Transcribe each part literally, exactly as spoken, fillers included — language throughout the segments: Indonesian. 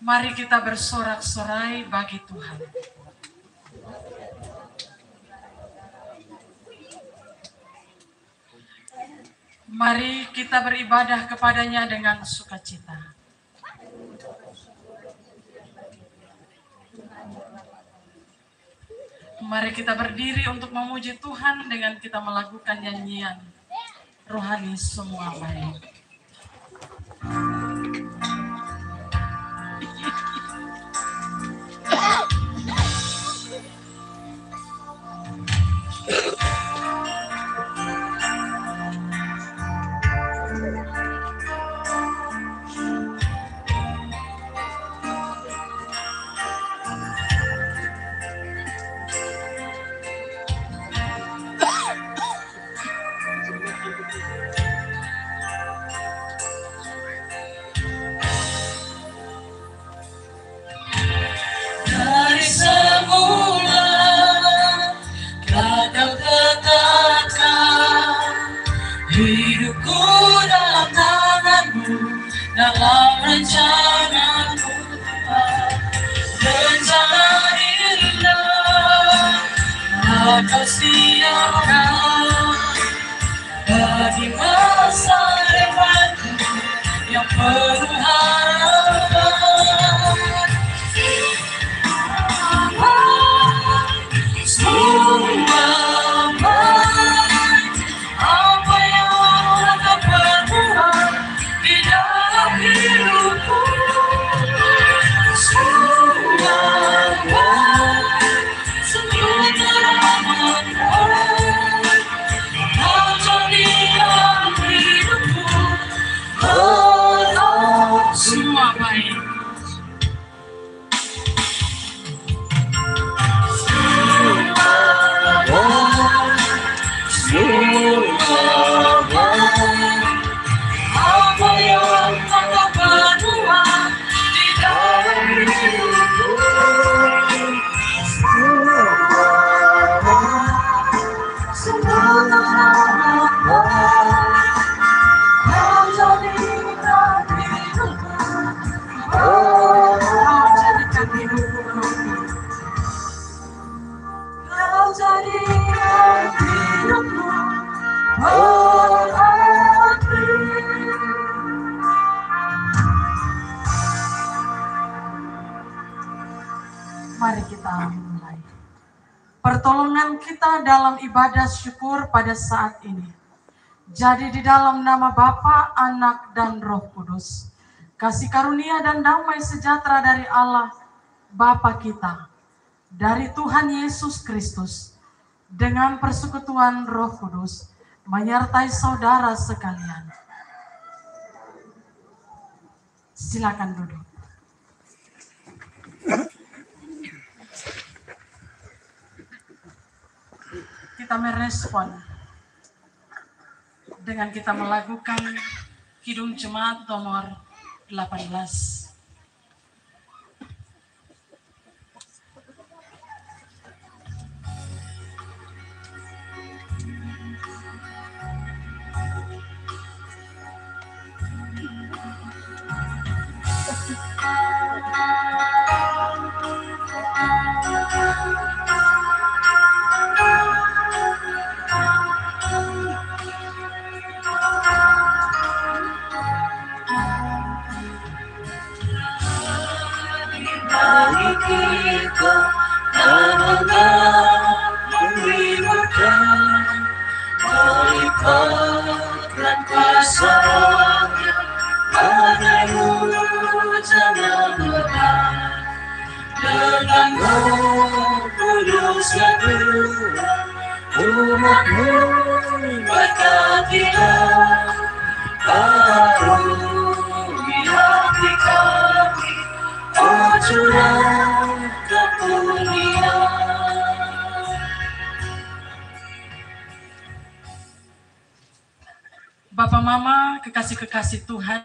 Mari kita bersorak-sorai bagi Tuhan. Mari kita beribadah kepadanya dengan sukacita. Mari kita berdiri untuk memuji Tuhan dengan kita melakukan nyanyian rohani semua baik. Hidupku dalam tanganmu, dalam rencanamu, rencana indah Kau siapkan bagi masa depanku yang penuh harapan. Semua Mari kita mulai pertolongan kita dalam ibadah syukur pada saat ini. Jadi di dalam nama Bapa, Anak, dan Roh Kudus, kasih karunia dan damai sejahtera dari Allah Bapa kita, dari Tuhan Yesus Kristus, dengan persekutuan Roh Kudus, menyertai saudara sekalian. Silakan duduk. Kita merespon dengan kita melakukan Kidung Jemaat nomor delapan belas. Kita tanahkan mengibarkan melipatkan kuasanya, padamu jangan lelah, dengan Roh Kudus kedua umatmu berkatilah karunia di kami, oh curang kemuliaan. Bapak Mama, kekasih-kekasih Tuhan,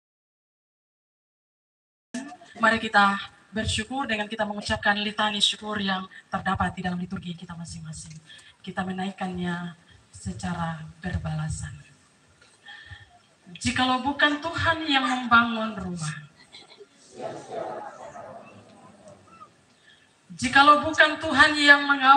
mari kita bersyukur dengan kita mengucapkan litani syukur yang terdapat di dalam liturgi kita masing-masing. Kita menaikkannya secara berbalasan. Jikalau bukan Tuhan yang membangun rumah, Jikalau bukan Tuhan yang mengawal